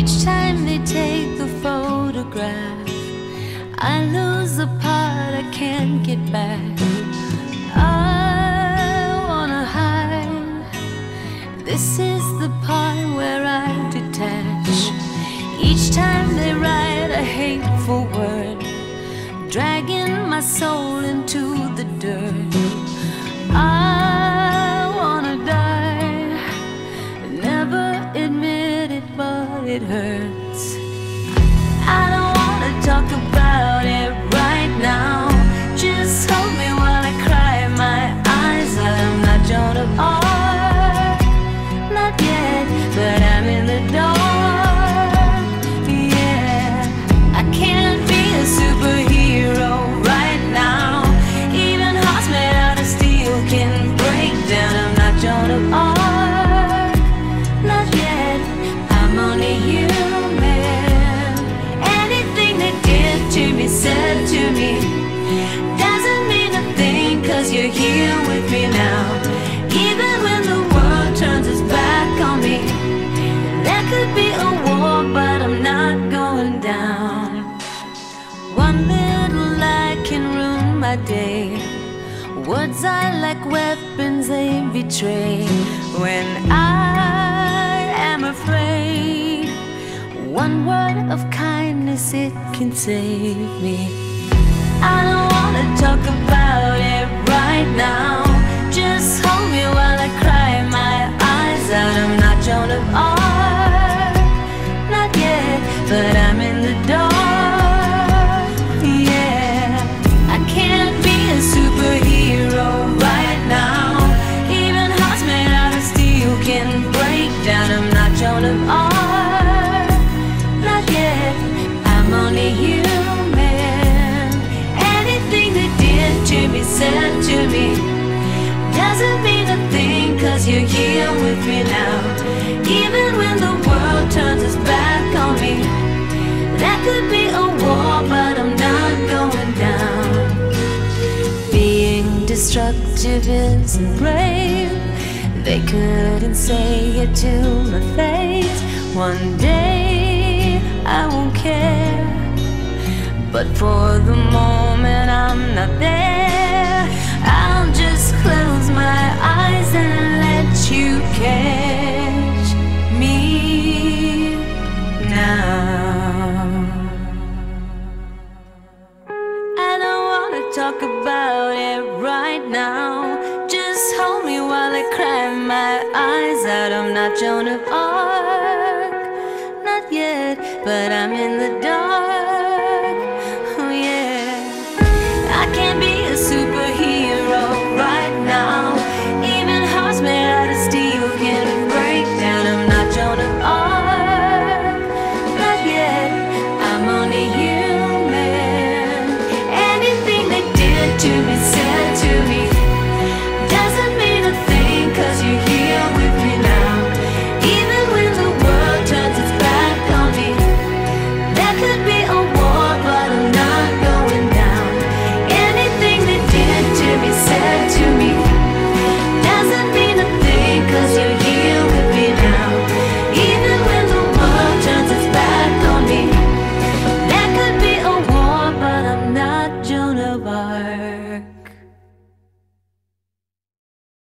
Each time they take the photograph, I lose the part I can't get back. I wanna hide. This is the part where I detach. Each time they write a hateful word, dragging my soul into the dirt. I wanna die, never admit it, but it hurts. I don't wanna talk about it right now. Just hold me while I cry my eyes out. I'm not Joan of Arc, not yet, but I'm in the dark. Yeah, I can't be a superhero right now. Even hearts made out of steel can break down. I'm not Joan of Arc, not yet, I'm only human. Anything they did to me, said to me, doesn't mean a thing, 'cause you're here with me now. Even when the world turns its back on me, there could be a war, but I'm not going down. One little lie can ruin my day. Words are like weapons, they betray. When I am afraid, one word of kindness, it can save me. I don't wanna talk about it right now. Just hold me while I cry my eyes out. I'm not Joan of Arc, not yet, but I'm in the dark. Yeah, I can't be a superhero right now. Even hearts made out of steel can break down. I'm not Joan of Arc, not yet, I'm only human. Anything they did to me, said to me, doesn't mean a thing, 'cause you're here with me now. Even when the world turns its back on me, that could be a war, but I'm not going down. Being destructive isn't brave, they couldn't say it to my face. One day I won't care, but for the moment I'm not there. I'll just close my eyes and let you catch me now. I don't wanna talk about it right now. Just hold me while I cry my eyes out. I'm not Joan of Arc.